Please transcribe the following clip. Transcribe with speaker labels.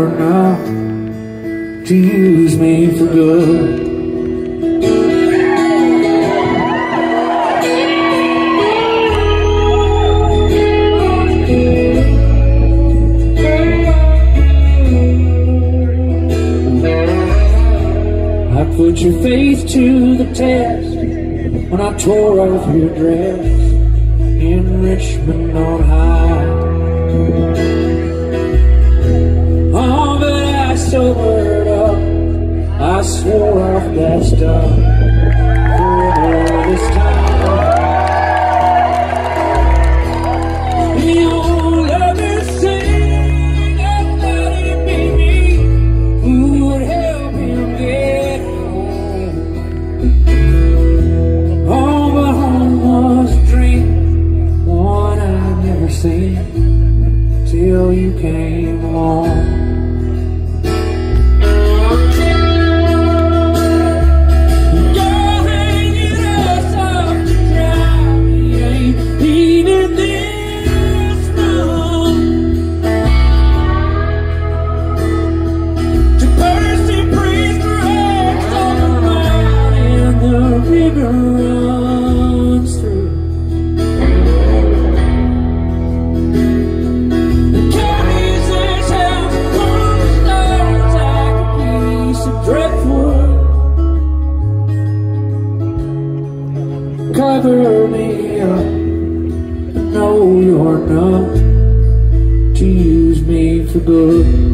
Speaker 1: you're not to use me for good. I put your faith to the test when I tore off your dress in Richmond on high. Oh, but I sobered up, I swore off that stuff forever this time. The old lovers sing, I thought it'd be me who would help him get home. Oh, but home was a dream, one I'd never seen till you came along. Runs through the carries its house on the stars like a piece of driftwood. Cover me up, I know you're not to use me for good.